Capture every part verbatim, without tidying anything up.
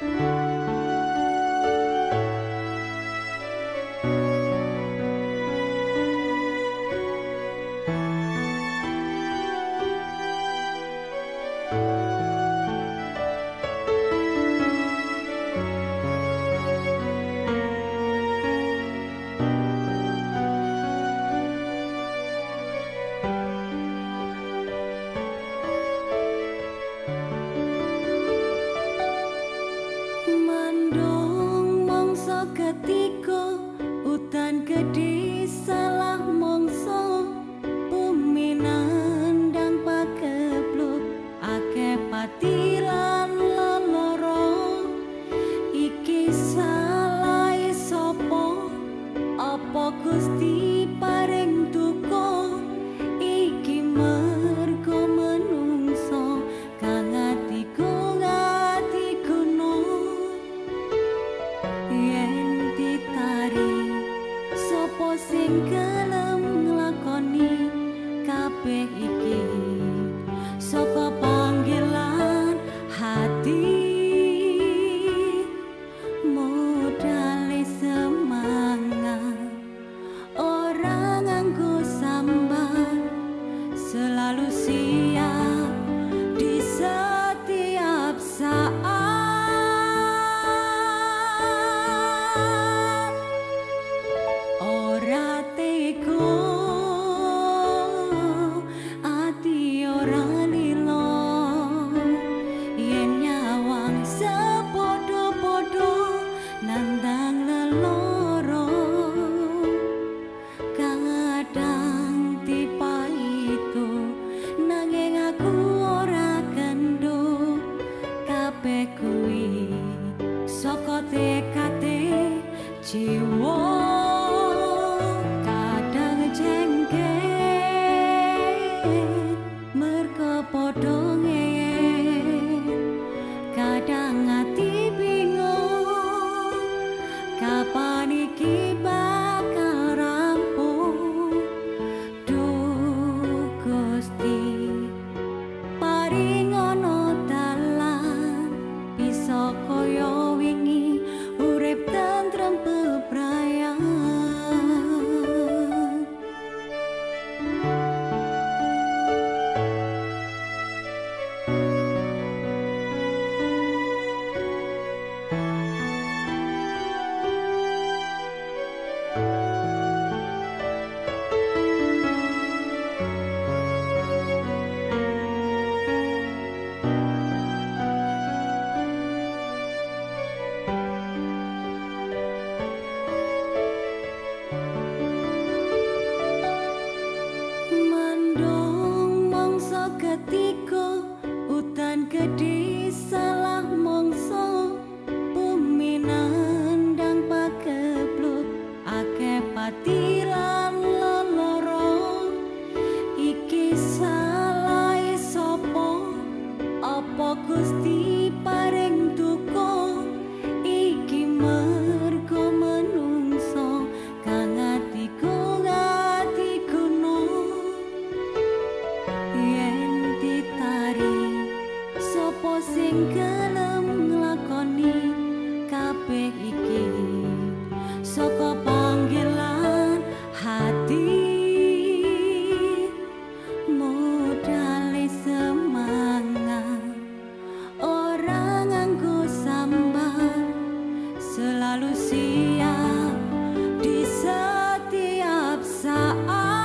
Ketika utan gede salah mongso, bumi nandang pakebluk akeh patilan leloro. Iki salah sopo, apa Gusti paring duka? Iki mergo menungso kang atiku ngati kuno. Yen ditari sapa sing gelem nglakoni kabeh iki saka panggilan hati, modale semangat ora nganggo sambat, selalu siap di setiap saat. Ati ora lilo yen nyawang sepodo-podo nandang leloro, kadang tipa itu nanging aku ora kendo. Kabeh kuwi saka tekate jiwa. Padha ngeyel, kadang ati bingung kapan iki bakal rampung. Duh Gusti paringono dalan bisa kaya wingi urip tentrem bebrayan. Ketika utan gede salah mongso, bumi nandang pakebluk akeh patilan leloro. Iki salah sopo, apa Gusti paring duka? Iki mergo menungso kang atiku ngati kuno. Yen ditari sapa sing gelem nglakoni kabeh iki saka panggilan hati, modale semangat ora nganggo sambat, selalu siap di setiap saat.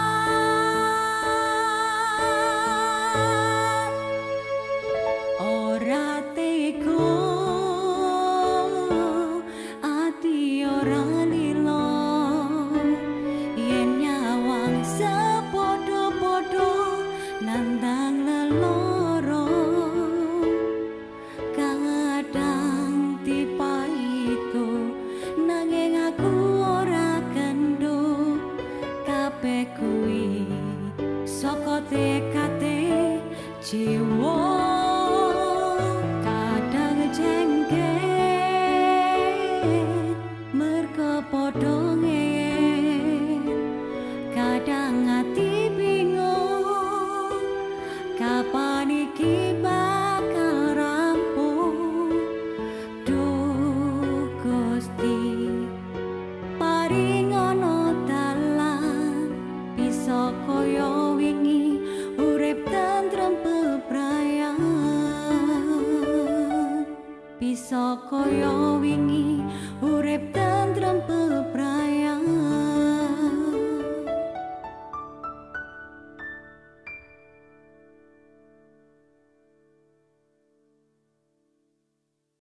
Ora teko ati iso koyo wingi urip tentrem peprayan.